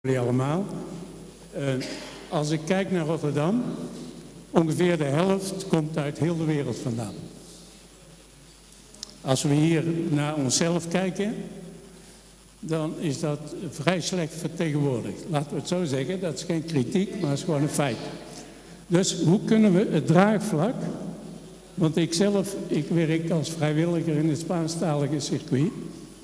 Jullie allemaal. Als ik kijk naar Rotterdam, ongeveer de helft komt uit heel de wereld vandaan. Als we hier naar onszelf kijken, dan is dat vrij slecht vertegenwoordigd. Laten we het zo zeggen, dat is geen kritiek, maar het is gewoon een feit. Dus hoe kunnen we het draagvlak, want ik werk als vrijwilliger in het Spaanstalige circuit.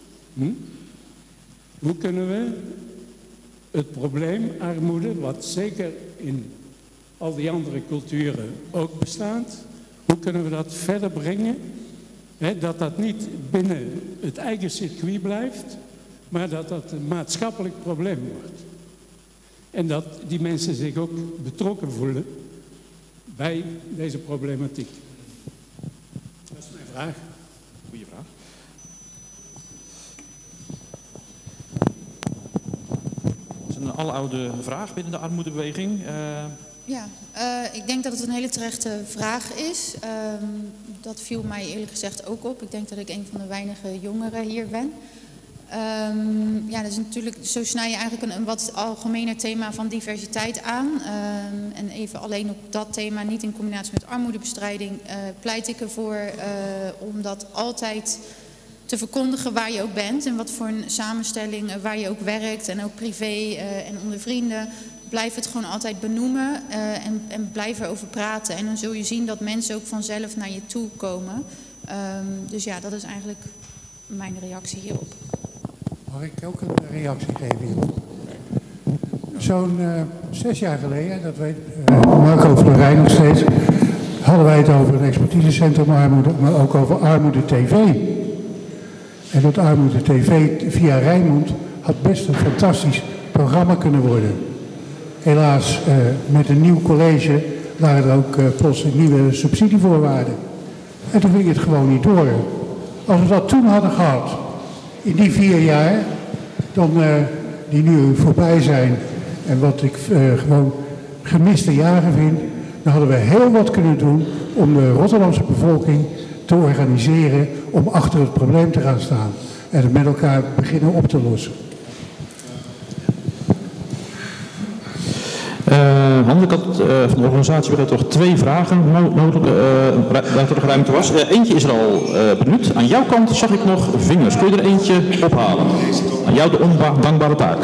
Hoe kunnen we het probleem armoede, wat zeker in al die andere culturen ook bestaat, hoe kunnen we dat verder brengen? Dat dat niet binnen het eigen circuit blijft, maar dat dat een maatschappelijk probleem wordt. En dat die mensen zich ook betrokken voelen bij deze problematiek. Dat is mijn vraag. Goeie vraag. Dat is een aloude vraag binnen de armoedebeweging. Ik denk dat het een hele terechte vraag is. Dat viel mij eerlijk gezegd ook op. Ik denk dat ik een van de weinige jongeren hier ben. Dus natuurlijk, zo snij je eigenlijk een wat algemener thema van diversiteit aan. En even alleen op dat thema, niet in combinatie met armoedebestrijding, pleit ik ervoor om dat altijd te verkondigen waar je ook bent. En wat voor een samenstelling, waar je ook werkt en ook privé en onder vrienden. Blijf het gewoon altijd benoemen en blijf erover praten. En dan zul je zien dat mensen ook vanzelf naar je toe komen. Dus ja, dat is eigenlijk mijn reactie hierop. Mag ik ook een reactie geven hierop? Zo'n 6 jaar geleden, dat weet Marco van der Rijn nog steeds, hadden wij het over een expertisecentrum armoede, maar ook over armoede TV. En dat armoede TV via Rijnmond had best een fantastisch programma kunnen worden. Helaas, met een nieuw college waren er ook plotseling nieuwe subsidievoorwaarden. En toen ging het gewoon niet door. Als we dat toen hadden gehad, in die 4 jaar, dan, die nu voorbij zijn, en wat ik gewoon gemiste jaren vind, dan hadden we heel wat kunnen doen om de Rotterdamse bevolking te organiseren om achter het probleem te gaan staan. En het met elkaar beginnen op te lossen. Hans, ik had van de organisatie er toch 2 vragen nodig, waar er nog ruimte was. Eentje is er al benieuwd. Aan jouw kant zag ik nog vingers. Kun je er eentje ophalen? Aan jou de ondankbare taak.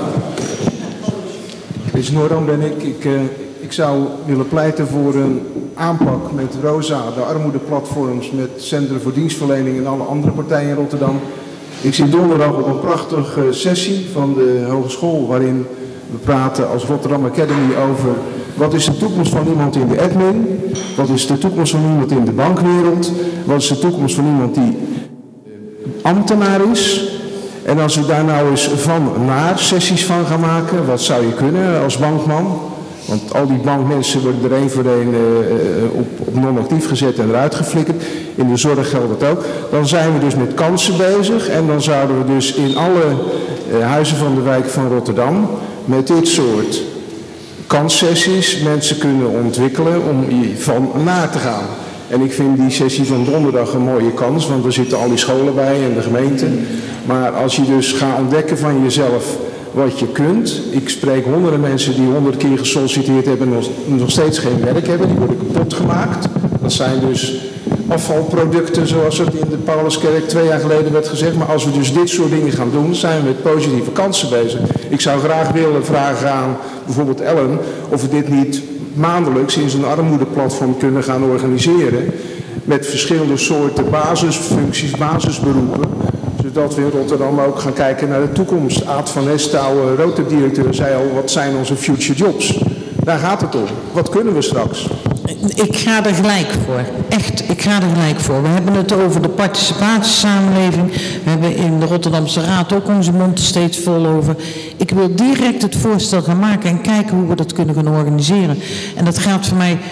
Chris Noordam ben ik. Ik zou willen pleiten voor een aanpak met ROSA, de armoedeplatforms, met Centrum voor Dienstverlening en alle andere partijen in Rotterdam. Ik zit donderdag op een prachtige sessie van de hogeschool waarin we praten als Rotterdam Academy over wat is de toekomst van iemand in de admin, wat is de toekomst van iemand in de bankwereld, wat is de toekomst van iemand die ambtenaar is. En als we daar nou eens van naar sessies van gaan maken, wat zou je kunnen als bankman? Want al die bankmensen worden er één voor één op non-actief gezet en eruit geflikkerd. In de zorg geldt dat ook. Dan zijn we dus met kansen bezig en dan zouden we dus in alle huizen van de wijk van Rotterdam met dit soort kanssessies mensen kunnen ontwikkelen om van naar te gaan. En ik vind die sessie van donderdag een mooie kans, want er zitten al die scholen bij en de gemeente. Maar als je dus gaat ontdekken van jezelf wat je kunt. Ik spreek honderden mensen die 100 keer gesolliciteerd hebben en nog steeds geen werk hebben. Die worden kapot gemaakt. Dat zijn dus afvalproducten zoals het in de Pauluskerk 2 jaar geleden werd gezegd. Maar als we dus dit soort dingen gaan doen, zijn we met positieve kansen bezig. Ik zou graag willen vragen aan bijvoorbeeld Ellen of we dit niet maandelijks in zo'n armoedeplatform kunnen gaan organiseren. Met verschillende soorten basisfuncties, basisberoepen. Zodat we in Rotterdam ook gaan kijken naar de toekomst. Aad van Hestouwen, Rotary-directeur, zei al, wat zijn onze future jobs? Daar gaat het om. Wat kunnen we straks? Ik ga er gelijk voor. Echt, ik ga er gelijk voor. We hebben het over de participatiesamenleving. We hebben in de Rotterdamse Raad ook onze mond er steeds vol over. Ik wil direct het voorstel gaan maken en kijken hoe we dat kunnen gaan organiseren. En dat geldt voor mij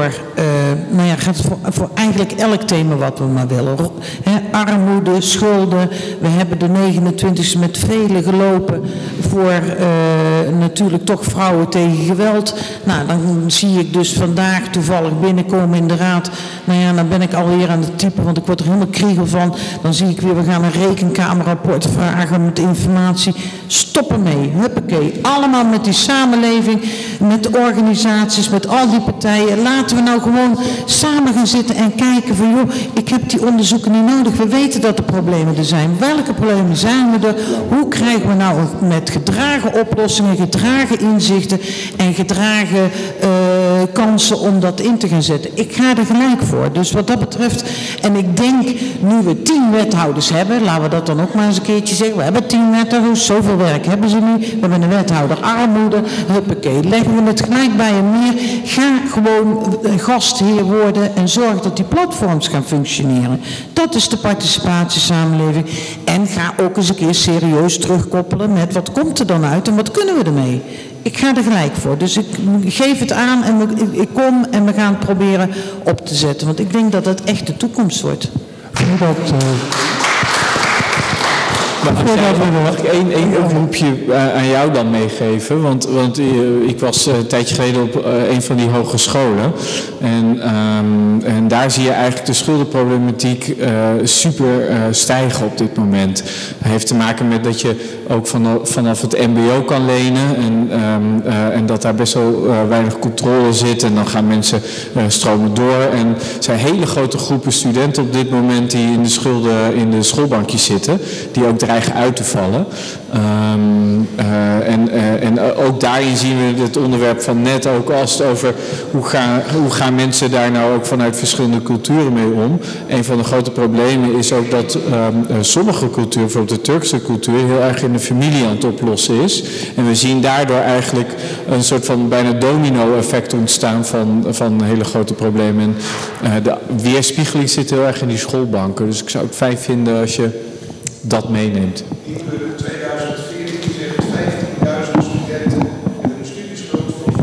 voor eigenlijk elk thema wat we maar willen. Armoede, schulden. We hebben de 29e met velen gelopen voor voor natuurlijk toch vrouwen tegen geweld. Nou, dan zie ik dus vandaag toevallig binnenkomen in de raad. Nou ja, dan ben ik alweer aan het typen, want ik word er helemaal kriegel van. Dan zie ik weer, we gaan een rekenkamerrapport vragen met informatie. Stop ermee, huppakee. Allemaal met die samenleving, met de organisaties, met al die partijen. Laten we nou gewoon samen gaan zitten en kijken van, joh, ik heb die onderzoeken niet nodig. We weten dat er problemen er zijn. Welke problemen zijn er? Hoe krijgen we nou met gedragen oplossingen, gedragen inzichten en gedragen kansen om dat in te gaan zetten? Ik ga er gelijk voor. Dus wat dat betreft, en ik denk, nu we 10 wethouders hebben, laten we dat dan ook maar eens een keertje zeggen. We hebben 10 wethouders, zoveel werk hebben ze nu. We hebben een wethouder armoede, huppakee. Leggen we het gelijk bij hem neer. Ga gewoon gastheer worden en zorg dat die platforms gaan functioneren. Dat is de participatiesamenleving. En ga ook eens een keer serieus terugkoppelen met wat komt er dan uit en wat kunnen we ermee. Ik ga er gelijk voor. Dus ik geef het aan en ik kom en we gaan het proberen op te zetten. Want ik denk dat het echt de toekomst wordt. Mag ik één oproepje aan jou dan meegeven? Want ik was een tijdje geleden op een van die hogescholen. En daar zie je eigenlijk de schuldenproblematiek super stijgen op dit moment. Het heeft te maken met dat je ook vanaf het mbo kan lenen. En dat daar best wel weinig controle zit. En dan gaan mensen stromen door. En er zijn hele grote groepen studenten op dit moment die in de schulden in de schoolbankjes zitten. Die ook dreigen uit te vallen. En ook daarin zien we het onderwerp van net ook als het over hoe gaan mensen daar nou ook vanuit verschillende culturen mee om. Een van de grote problemen is ook dat sommige culturen, bijvoorbeeld de Turkse cultuur, heel erg in de familie aan het oplossen is. En we zien daardoor eigenlijk een soort van bijna domino-effect ontstaan van hele grote problemen. En de weerspiegeling zit heel erg in die schoolbanken. Dus ik zou het fijn vinden als je dat meeneemt. In 2014 zegt 15.000 studenten met een studieschuld van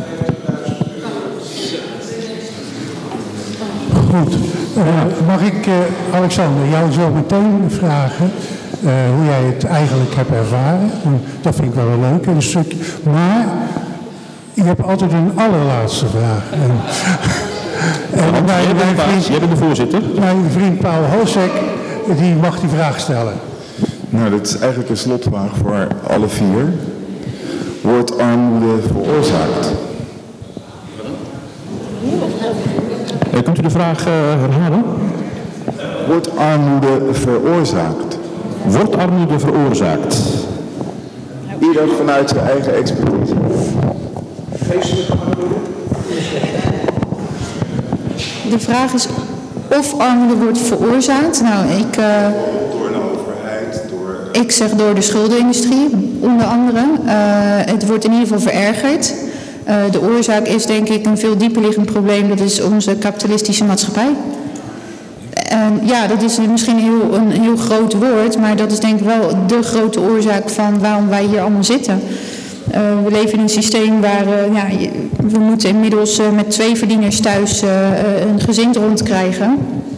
€50.000. Goed. Mag ik, Alexander, jou zo meteen vragen hoe jij het eigenlijk hebt ervaren? Dat vind ik wel een leuk, een stukje. Maar je hebt altijd een allerlaatste vraag. Jij bent de voorzitter. Mijn vriend Paul Hosek, die mag die vraag stellen. Nou, dat is eigenlijk een slotvraag voor alle 4. Wordt armoede veroorzaakt? Kunt u de vraag herhalen? Wordt armoede veroorzaakt? Wordt armoede veroorzaakt? Ieder vanuit zijn eigen expertise. De vraag is of armoede wordt veroorzaakt. Nou, Door een overheid, ik zeg door de schuldenindustrie, onder andere. Het wordt in ieder geval verergerd. De oorzaak is denk ik een veel dieper liggend probleem. Dat is onze kapitalistische maatschappij. Ja, dat is misschien een heel groot woord, maar dat is denk ik wel de grote oorzaak van waarom wij hier allemaal zitten. We leven in een systeem waar we moeten inmiddels met 2 verdieners thuis een gezin rondkrijgen.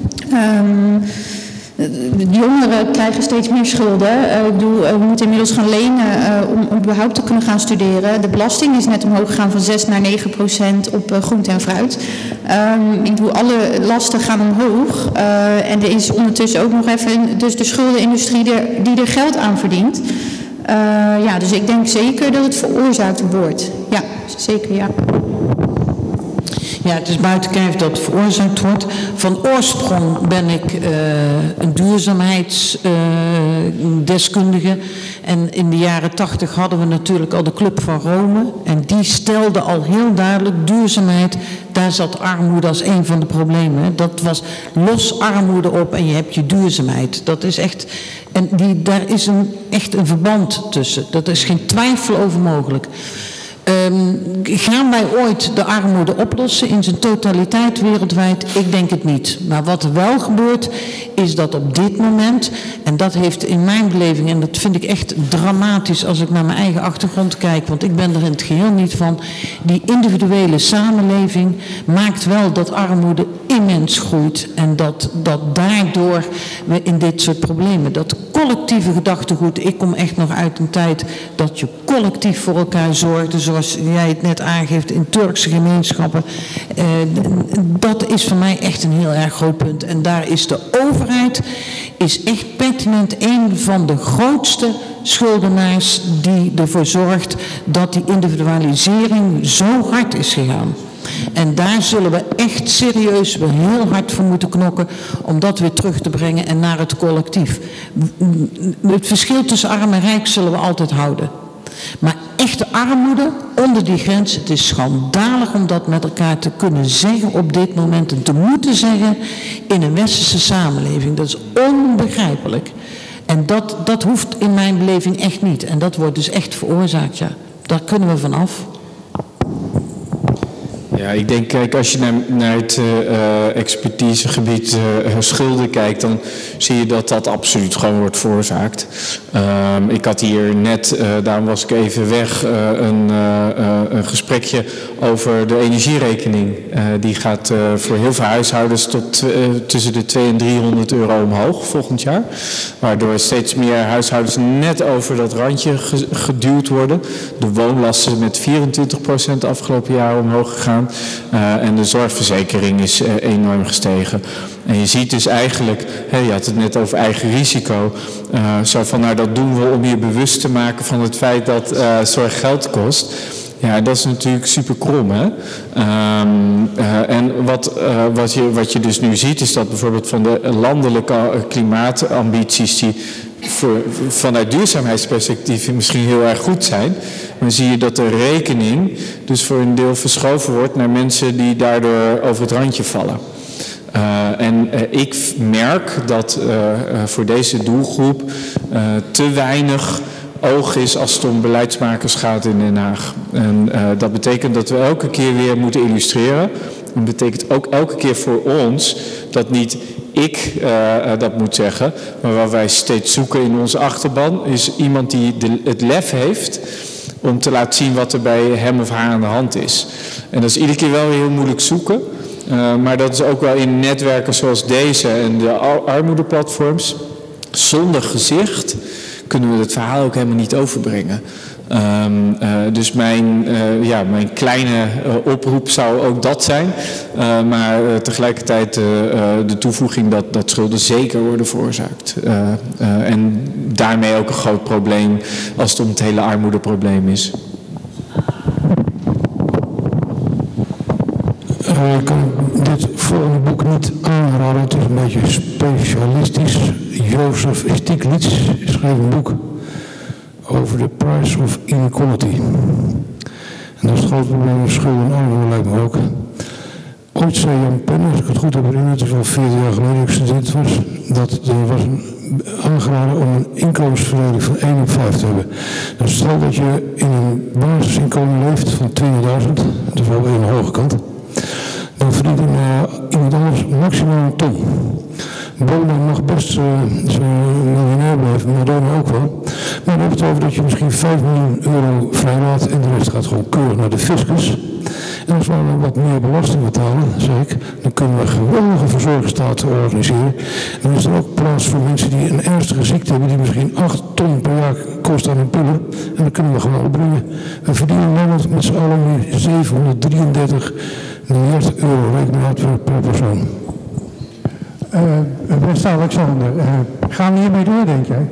De jongeren krijgen steeds meer schulden. We moeten inmiddels gaan lenen om überhaupt te kunnen gaan studeren. De belasting is net omhoog gegaan van 6 naar 9% op groente en fruit. Alle lasten gaan omhoog. En er is ondertussen ook nog even dus de schuldenindustrie die er geld aan verdient. Dus ik denk zeker dat het veroorzaakt wordt. Ja, zeker ja. Ja, het is buiten kijf dat het veroorzaakt wordt. Van oorsprong ben ik een duurzaamheidsdeskundige. En in de jaren 80 hadden we natuurlijk al de Club van Rome. En die stelde al heel duidelijk duurzaamheid. Daar zat armoede als een van de problemen. Dat was los armoede op en je hebt je duurzaamheid. Dat is echt... En daar is echt een verband tussen. Dat is geen twijfel over mogelijk. Gaan wij ooit de armoede oplossen in zijn totaliteit wereldwijd? Ik denk het niet. Maar wat er wel gebeurt, is dat op dit moment, en dat heeft in mijn beleving, en dat vind ik echt dramatisch als ik naar mijn eigen achtergrond kijk, want ik ben er in het geheel niet van, die individuele samenleving maakt wel dat armoede immens groeit en dat daardoor we in dit soort problemen, dat collectieve gedachtegoed. Ik kom echt nog uit een tijd dat je collectief voor elkaar zorgde, zoals jij het net aangeeft in Turkse gemeenschappen. Dat is voor mij echt een heel erg groot punt. En daar is de overheid echt pertinent een van de grootste schuldenaars die ervoor zorgt dat die individualisering zo hard is gegaan. En daar zullen we echt serieus weer heel hard voor moeten knokken om dat weer terug te brengen en naar het collectief. Het verschil tussen arm en rijk zullen we altijd houden. Maar echte armoede onder die grens, het is schandalig om dat met elkaar te kunnen zeggen op dit moment en te moeten zeggen in een westerse samenleving. Dat is onbegrijpelijk. En dat hoeft in mijn beleving echt niet. En dat wordt dus echt veroorzaakt, ja. Daar kunnen we van af. Ja, ik denk, kijk, als je naar het expertisegebied schulden kijkt, dan zie je dat dat absoluut gewoon wordt veroorzaakt. Ik had hier net, daarom was ik even weg, een gesprekje over de energierekening. Die gaat voor heel veel huishoudens tot tussen de 200 en 300 euro omhoog volgend jaar. Waardoor steeds meer huishoudens net over dat randje geduwd worden. De woonlasten met 24% afgelopen jaar omhoog gegaan. En de zorgverzekering is enorm gestegen. En je ziet dus eigenlijk, je had het net over eigen risico, zo van nou dat doen we om je bewust te maken van het feit dat zorg geld kost. Ja, dat is natuurlijk super krom, hè. En wat je dus nu ziet is dat bijvoorbeeld van de landelijke klimaatambities die vanuit duurzaamheidsperspectief misschien heel erg goed zijn, maar zie je dat de rekening dus voor een deel verschoven wordt naar mensen die daardoor over het randje vallen. Ik merk dat voor deze doelgroep te weinig oog is als het om beleidsmakers gaat in Den Haag. En dat betekent dat we elke keer weer moeten illustreren. Dat betekent ook elke keer voor ons dat niet ik dat moet zeggen, maar waar wij steeds zoeken in onze achterban is iemand die het lef heeft om te laten zien wat er bij hem of haar aan de hand is. En dat is iedere keer wel heel moeilijk zoeken. Maar dat is ook wel in netwerken zoals deze en de armoedeplatforms. Zonder gezicht kunnen we het verhaal ook helemaal niet overbrengen. Dus mijn kleine oproep zou ook dat zijn. Maar tegelijkertijd de toevoeging dat schulden zeker worden veroorzaakt. En daarmee ook een groot probleem als het om het hele armoedeprobleem is. Ik kan dit volgende boek niet aanraden. Het is een beetje specialistisch. Jozef Stiglitz schreef een boek over de price of inequality. En dat is het grote probleem met schulden en armoede, lijkt me ook. Ooit zei Jan Penner, als ik het goed heb herinnerd, het is al 40 jaar geleden dat ik student was, dat er was aangeraden om een inkomensverdeling van 1 op 5 te hebben. Dus stel dat je in een basisinkomen leeft van 20.000, dat is wel weer een hoge kant, dan verdient iemand anders maximaal een ton. Bonen mag best zijn miljonair blijven, Madonna ook wel. Maar dan heb je het over dat je misschien 5 miljoen euro vrijlaat en de rest gaat gewoon keurig naar de fiscus. En als we dan wat meer belasting betalen, zeg ik, dan kunnen we een geweldige verzorgingsstaat organiseren. En dan is er ook plaats voor mensen die een ernstige ziekte hebben, die misschien 8 ton per jaar kost aan hun pillen. En dan kunnen we gewoon opbrengen. We verdienen in Nederland met z'n allen nu 733 miljard euro rekening per persoon. Beste Alexander, gaan we hiermee door, denk jij?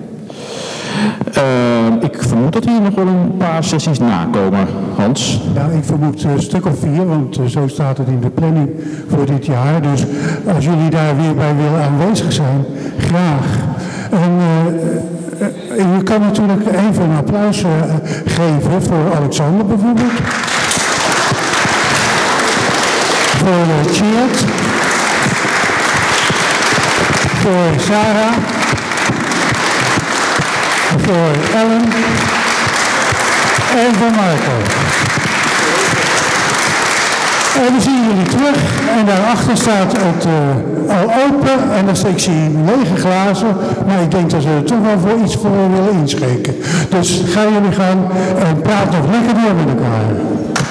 Ik vermoed dat hier nog wel een paar sessies nakomen, Hans. Ja, ik vermoed een stuk of 4, want zo staat het in de planning voor dit jaar. Dus als jullie daar weer bij willen aanwezig zijn, graag. En je kan natuurlijk even een applaus geven voor Alexander bijvoorbeeld. Voor Tjeerd. Voor Sarah. Voor Ellen. En voor Marco. En we zien jullie terug. En daarachter staat het al open. En ik zie lege glazen. Maar ik denk dat ze er toch wel voor iets voor willen inschenken. Dus ga jullie gaan en praat nog lekker door met elkaar.